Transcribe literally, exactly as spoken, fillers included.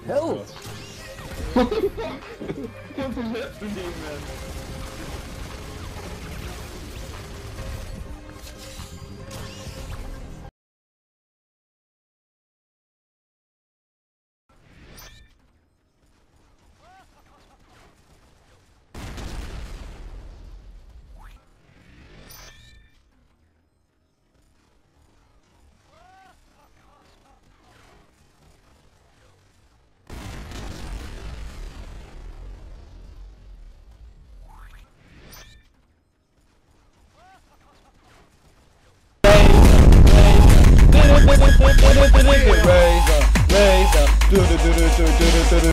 Help! What the fuck? What is happening, man? Razor, razor, do do do do do do.